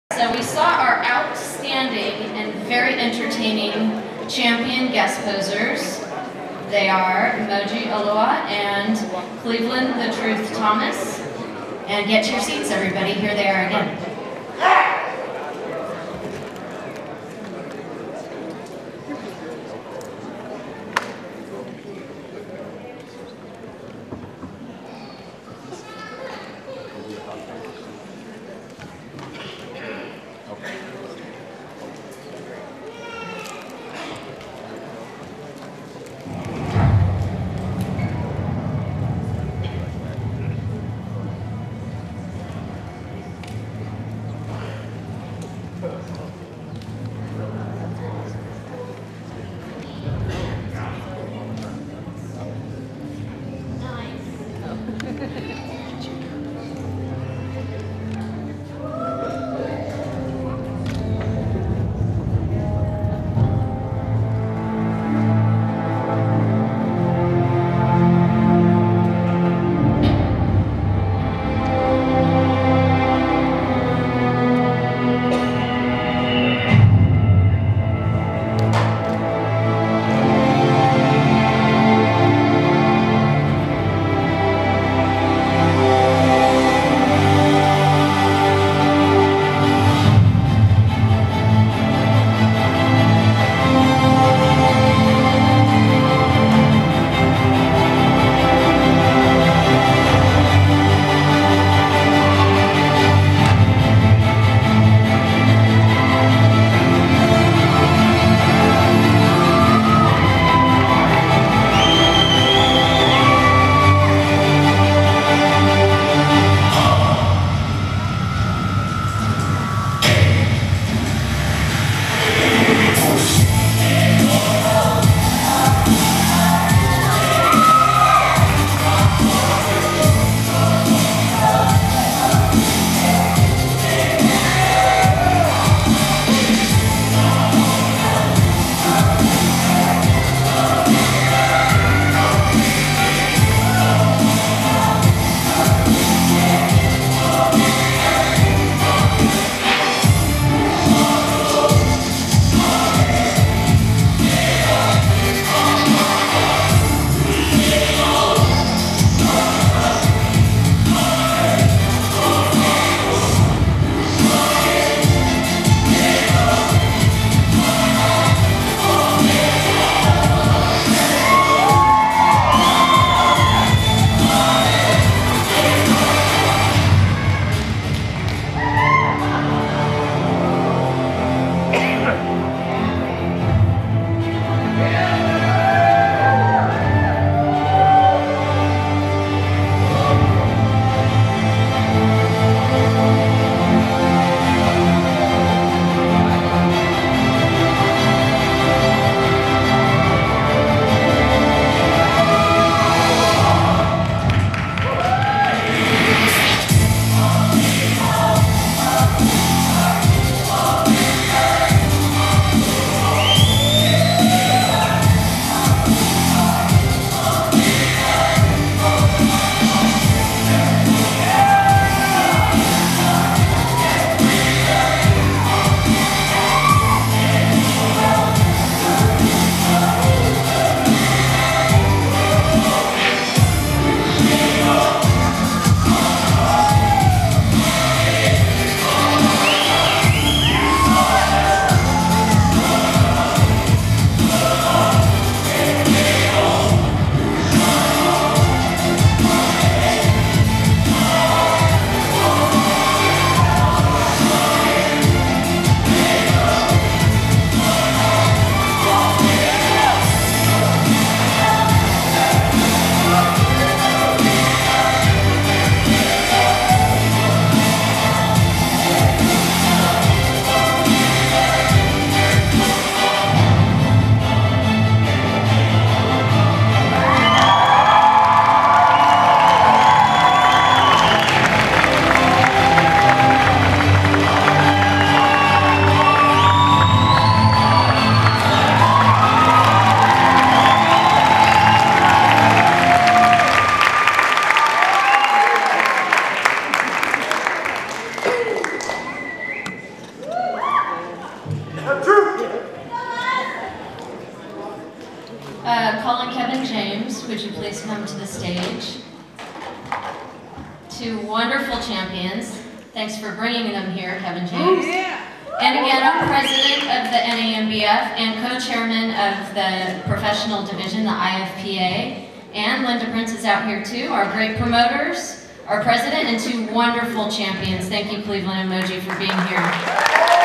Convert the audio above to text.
So we saw our outstanding and very entertaining champion guest posers. They are Moji Oluwa and Cleveland the Truth Thomas. And get to your seats, everybody. Here they are again. two wonderful champions. Thanks for bringing them here, Kevin James. And again, our president of the NAMBF and co-chairman of the professional division, the IFPA. And Linda Prince is out here too, our great promoters, our president, and two wonderful champions. Thank you, Cleveland and Moji, for being here.